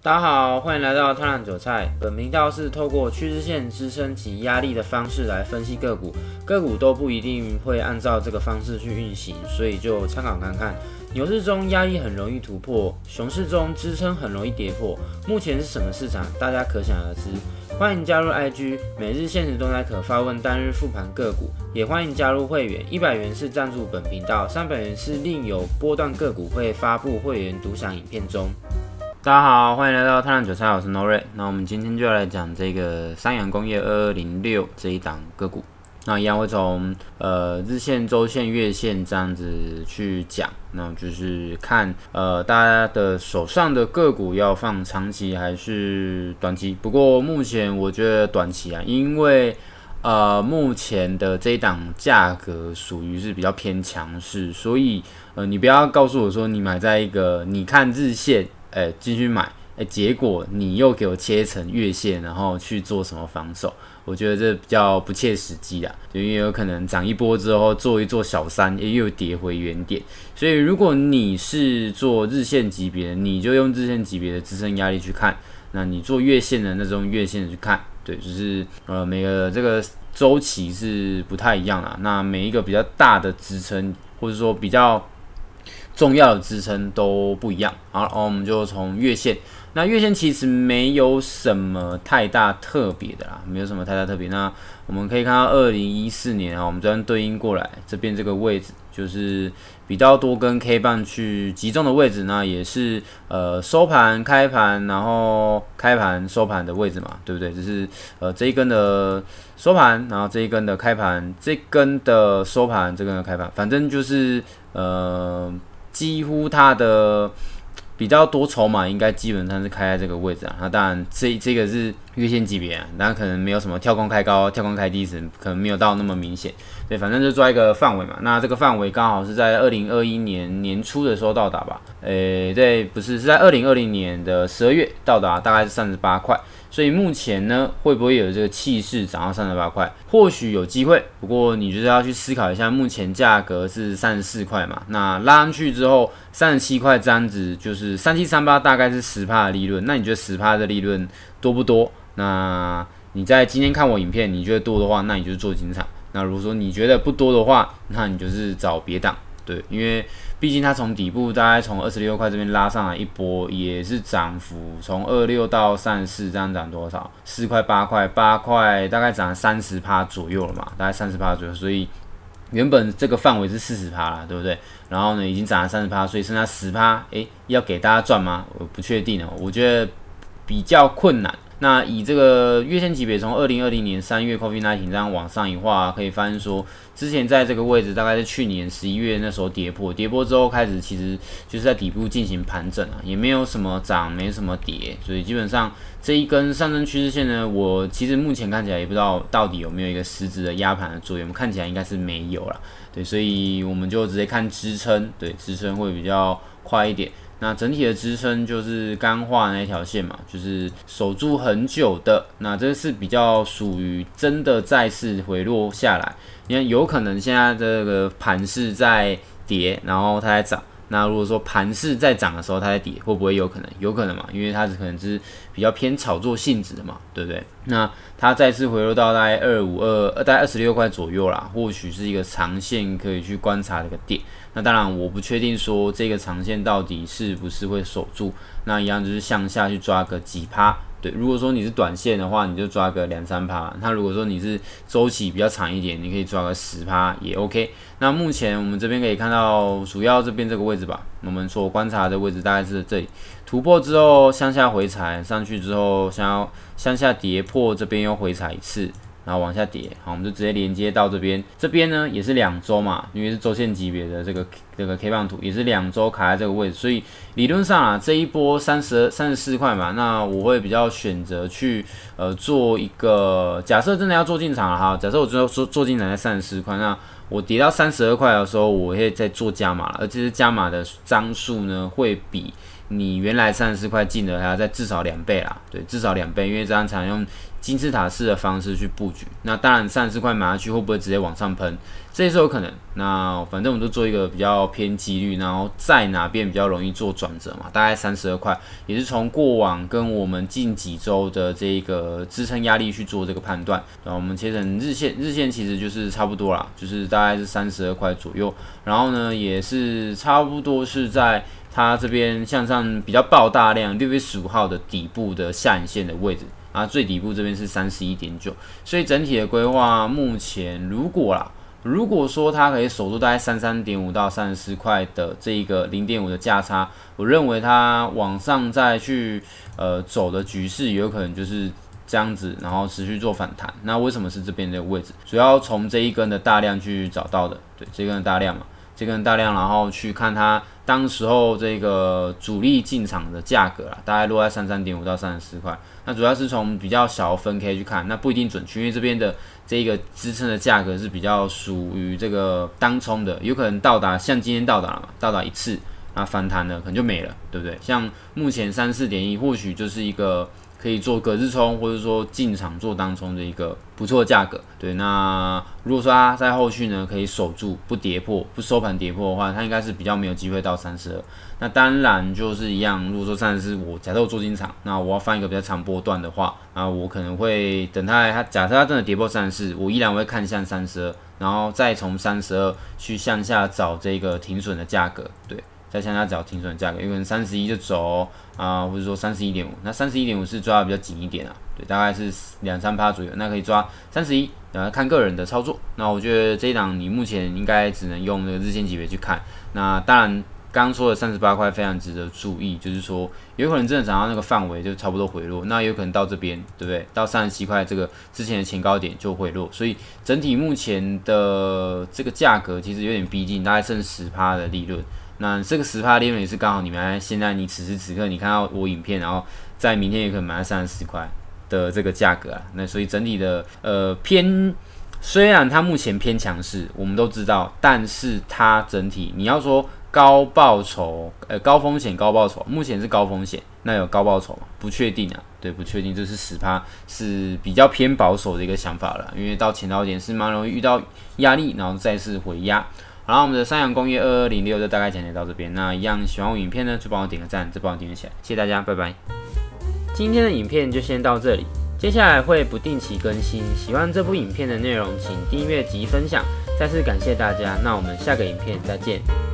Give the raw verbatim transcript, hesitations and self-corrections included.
大家好，欢迎来到贪婪韭菜。本频道是透过趋势线支撑及压力的方式来分析个股，个股都不一定会按照这个方式去运行，所以就参考看看。牛市中压力很容易突破，熊市中支撑很容易跌破。目前是什么市场？大家可想而知。欢迎加入 I G， 每日限时动态可发问单日复盘个股，也欢迎加入会员，一百元是赞助本频道，三百元是另有波段个股会发布会员独享影片中。大家好，欢迎来到贪婪韭菜，我是 No Ray。那我们今天就要来讲这个三洋工业二二零六这一档个股。那一样会从呃日线、周线、月线这样子去讲，那就是看呃大家的手上的个股要放长期还是短期。不过目前我觉得短期啊，因为呃目前的这一档价格属于是比较偏强势，所以呃你不要告诉我说你买在一个你看日线，哎进去买。欸、结果你又给我切成月线，然后去做什么防守？我觉得这比较不切实际啦，因为有可能涨一波之后做一做小三，欸、又跌回原点。所以如果你是做日线级别的，你就用日线级别的支撑压力去看；那你做月线的那种月线去看，对，就是呃每个这个周期是不太一样啦。那每一个比较大的支撑，或者说比较重要的支撑都不一样。好，然后我们就从月线。那月线其实没有什么太大特别的啦，没有什么太大特别。那我们可以看到二零一四年啊，我们这边对应过来，这边这个位置就是比较多跟 K 棒去集中的位置，那也是呃收盘、开盘，然后开盘、收盘的位置嘛，对不对？就是呃这一根的收盘，然后这一根的开盘，这根的收盘，这根的开盘，反正就是呃几乎它的。比较多筹码应该基本上是开在这个位置啊，那当然这这个是月线级别啊，当然可能没有什么跳空开高、跳空开低时，可能没有到那么明显，对，反正就抓一个范围嘛。那这个范围刚好是在二零二一年年初的时候到达吧，诶、欸，对，不是，是在二零二零年的十二月到达，大概是三十八块。所以目前呢，会不会有这个气势涨到三十八块？或许有机会，不过你就是要去思考一下，目前价格是三十四块嘛，那拉上去之后三十七块这样子，就是三七三八大概是 百分之十 的利润。那你觉得 百分之十 的利润多不多？那你在今天看我影片，你觉得多的话，那你就是做进场。那如果说你觉得不多的话，那你就是找别档。对，因为毕竟它从底部大概从二十六块这边拉上来一波，也是涨幅从二十六到三十四，这样涨多少？四块、八块、八块，大概涨了 百分之三十 左右了嘛，大概 百分之三十 左右。所以原本这个范围是 百分之四十 啦，对不对？然后呢，已经涨了 百分之三十，所以剩下 百分之十， 哎，要给大家赚吗？我不确定哦，我觉得比较困难。那以这个月线级别从二零二零年三月 COVID 十九 这样往上一画，可以发现说，之前在这个位置大概是去年十一月那时候跌破，跌破之后开始其实就是在底部进行盘整啊，也没有什么涨，没什么跌，所以基本上这一根上升趋势线呢，我其实目前看起来也不知道到底有没有一个实质的压盘的作用，看起来应该是没有啦，对，所以我们就直接看支撑，对，支撑会比较快一点。那整体的支撑就是刚画那条线嘛，就是守住很久的，那这是比较属于真的再次回落下来。你看，有可能现在这个盘势在跌，然后它在涨。那如果说盘势在涨的时候它在跌，会不会有可能？有可能嘛，因为它可能是比较偏炒作性质的嘛，对不对？那它再次回落到大概二五二，大概二十六块左右啦，或许是一个长线可以去观察的一个点。那当然，我不确定说这个长线到底是不是会守住，那一样就是向下去抓个几趴。对，如果说你是短线的话，你就抓个两三趴。那如果说你是周期比较长一点，你可以抓个 百分之十 也 OK。那目前我们这边可以看到，主要这边这个位置吧，我们所观察的位置大概是这里，突破之后向下回踩，上去之后想要向下跌破，这边又回踩一次。然后往下跌，好，我们就直接连接到这边。这边呢也是两周嘛，因为是周线级别的这个这个 K 棒图，也是两周卡在这个位置，所以理论上啊，这一波三十三十四块嘛，那我会比较选择去呃做一个假设真的要做进场了哈，假设我最后做做进场在三十四块，那我跌到三十二块的时候，我会再做加码了，而且是加码的张数呢会比你原来三十四块进的还要再至少两倍啦，对，至少两倍，因为这样才能用金字塔式的方式去布局。那当然三十四块买下去会不会直接往上喷，这也是有可能。那反正我们就做一个比较偏几率，然后在哪边比较容易做转折嘛，大概三十二块，也是从过往跟我们近几周的这个支撑压力去做这个判断。然后我们切成日线，日线其实就是差不多啦，就是大概是三十二块左右。然后呢，也是差不多是在它这边向上比较爆大量六月十五号的底部的下影线的位置。啊，最底部这边是 三十一点九， 所以整体的规划目前如果啦，如果说它可以守住大概三十三点五到三十四块的这一个 零点五 的价差，我认为它往上再去呃走的局势有可能就是这样子，然后持续做反弹。那为什么是这边的位置？主要从这一根的大量去找到的，对，这根的大量嘛，这根大量，然后去看它当时候这个主力进场的价格啦，大概落在三十三点五到三十四块。那主要是从比较小的分 K 去看，那不一定准确，因为这边的这个支撑的价格是比较属于这个当冲的，有可能到达像今天到达了嘛，到达一次，那反弹了可能就没了，对不对？像目前三十四点一，或许就是一个可以做隔日冲，或者说进场做当冲的一个不错的价格。对，那如果说它在后续呢可以守住不跌破，不收盘跌破的话，它应该是比较没有机会到三十二。那当然就是一样，如果说三十四，我假设我做进场，那我要放一个比较长波段的话，啊，我可能会等它，它假设它真的跌破三十四，我依然会看向三十二，然后再从三十二去向下找这个停损的价格，对。再向下找停损的价格，有可能三十一就走啊、呃，或者说三十一点五，那三十一点五是抓的比较紧一点啊，对，大概是两三趴左右，那可以抓三十一，呃，看个人的操作。那我觉得这一档你目前应该只能用那个日线级别去看。那当然，刚刚说的三十八块非常值得注意，就是说有可能真的涨到那个范围就差不多回落，那有可能到这边，对不对？到三十七块这个之前的前高点就回落，所以整体目前的这个价格其实有点逼近，大概剩 百分之十 的利润。那这个 百分之十 的利润也是刚好你们现在你此时此刻你看到我影片，然后在明天也可能买到三十四块的这个价格啊。那所以整体的呃偏，虽然它目前偏强势，我们都知道，但是它整体你要说高报酬，呃高风险高报酬，目前是高风险，那有高报酬吗？不确定啊，对，不确定，这是 百分之十 是比较偏保守的一个想法了，因为到前高点是蛮容易遇到压力，然后再次回压。好了，我们的三洋工业二二零六就大概讲解到这边。那一样喜欢我影片呢，就帮我点个赞，再帮我订阅起来，谢谢大家，拜拜。今天的影片就先到这里，接下来会不定期更新。喜欢这部影片的内容，请订阅及分享。再次感谢大家，那我们下个影片再见。